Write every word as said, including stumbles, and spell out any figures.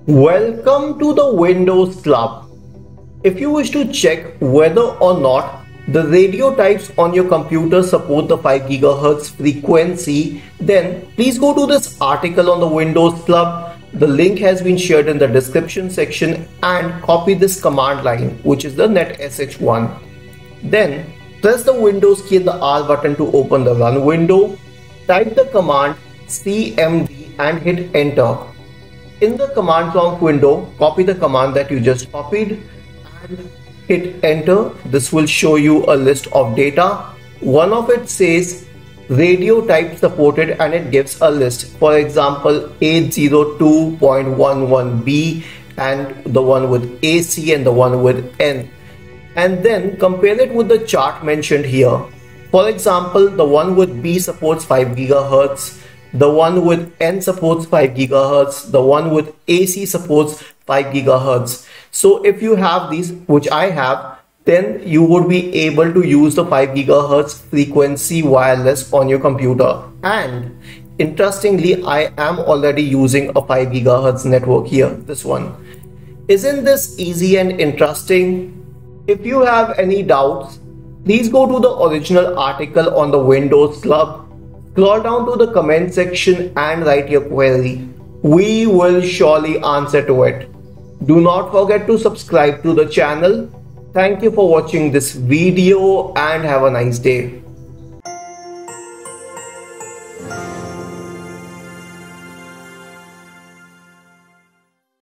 Welcome to the Windows Club. If you wish to check whether or not the radio types on your computer support the five gigahertz frequency, then please go to this article on the Windows Club. The link has been shared in the description section and copy this command line, which is the netsh one. Then press the Windows key and the R button to open the run window. Type the command C M D and hit enter. In the command prompt window, copy the command that you just copied and hit enter. This will show you a list of data. One of it says radio type supported and it gives a list. For example, eight oh two dot eleven B and the one with A C and the one with N. And then compare it with the chart mentioned here. For example, the one with B supports five gigahertz. The one with N supports five gigahertz. The one with A C supports five gigahertz. So if you have these, which I have, then you would be able to use the five gigahertz frequency wireless on your computer. And interestingly, I am already using a five gigahertz network here, this one. Isn't this easy and interesting? If you have any doubts, please go to the original article on the Windows Club. Scroll down to the comment section and write your query. We will surely answer to it. Do not forget to subscribe to the channel. Thank you for watching this video and have a nice day.